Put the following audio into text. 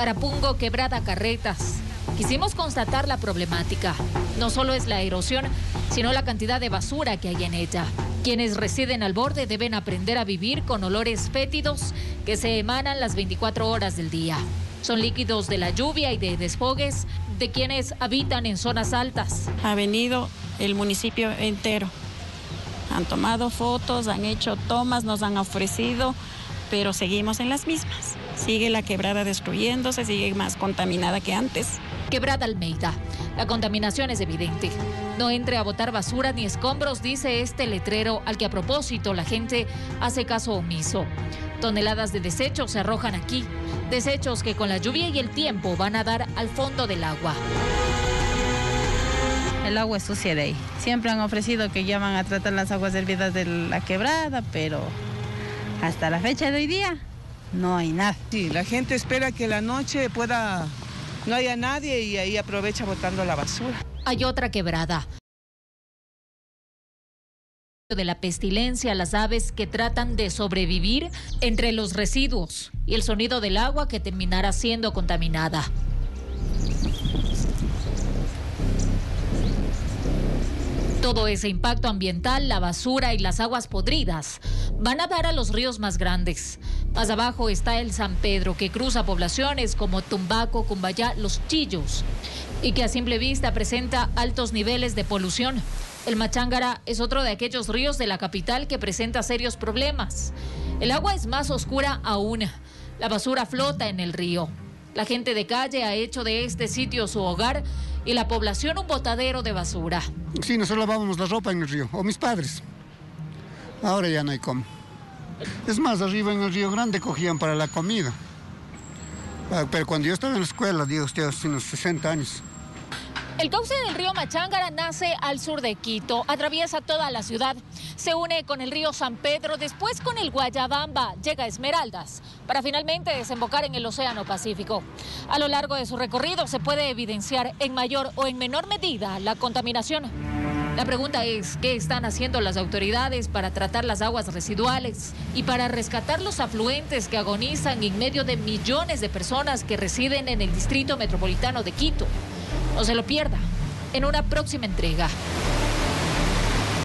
Carapungo, Quebrada Carretas. Quisimos constatar la problemática. No solo es la erosión, sino la cantidad de basura que hay en ella. Quienes residen al borde deben aprender a vivir con olores fétidos que se emanan las 24 horas del día. Son líquidos de la lluvia y de desfogues de quienes habitan en zonas altas. Ha venido el municipio entero. Han tomado fotos, han hecho tomas, nos han ofrecido, pero seguimos en las mismas. Sigue la quebrada destruyéndose, sigue más contaminada que antes. Quebrada Almeida. La contaminación es evidente. No entre a botar basura ni escombros, dice este letrero al que a propósito la gente hace caso omiso. Toneladas de desechos se arrojan aquí. Desechos que con la lluvia y el tiempo van a dar al fondo del agua. El agua es sucia de ahí. Siempre han ofrecido que ya van a tratar las aguas hervidas de la quebrada, pero hasta la fecha de hoy día no hay nada. Sí, la gente espera que la noche no haya nadie y ahí aprovecha botando la basura. Hay otra quebrada. De la pestilencia, las aves que tratan de sobrevivir entre los residuos y el sonido del agua que terminará siendo contaminada. Todo ese impacto ambiental, la basura y las aguas podridas van a dar a los ríos más grandes. Más abajo está el San Pedro, que cruza poblaciones como Tumbaco, Cumbayá, Los Chillos, y que a simple vista presenta altos niveles de polución. El Machángara es otro de aquellos ríos de la capital que presenta serios problemas. El agua es más oscura aún. La basura flota en el río. La gente de calle ha hecho de este sitio su hogar y la población un botadero de basura. Sí, nosotros lavábamos la ropa en el río, o mis padres. Ahora ya no hay cómo. Es más, arriba en el Río Grande cogían para la comida. Pero cuando yo estaba en la escuela, digo usted, hace unos 60 años. El cauce del río Machángara nace al sur de Quito, atraviesa toda la ciudad, se une con el río San Pedro, después con el Guayabamba, llega a Esmeraldas, para finalmente desembocar en el Océano Pacífico. A lo largo de su recorrido se puede evidenciar en mayor o en menor medida la contaminación. La pregunta es, ¿qué están haciendo las autoridades para tratar las aguas residuales y para rescatar los afluentes que agonizan en medio de millones de personas que residen en el distrito metropolitano de Quito? No se lo pierda en una próxima entrega.